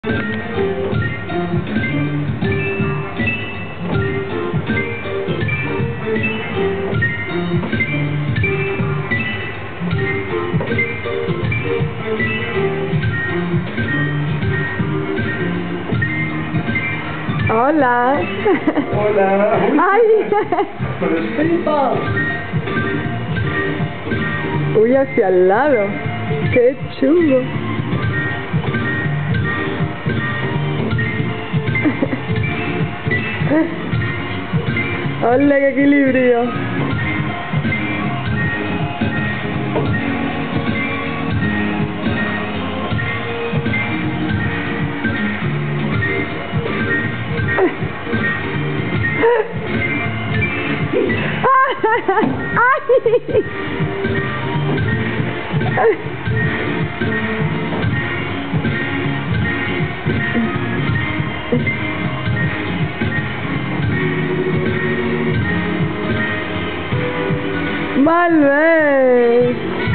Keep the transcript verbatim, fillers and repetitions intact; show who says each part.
Speaker 1: Hola.
Speaker 2: Hola.
Speaker 1: Ay.
Speaker 2: Con los pipas.
Speaker 1: Uy, hacia al lado. Qué chulo. Hola, qué equilibrio. ¡Ay! Mal,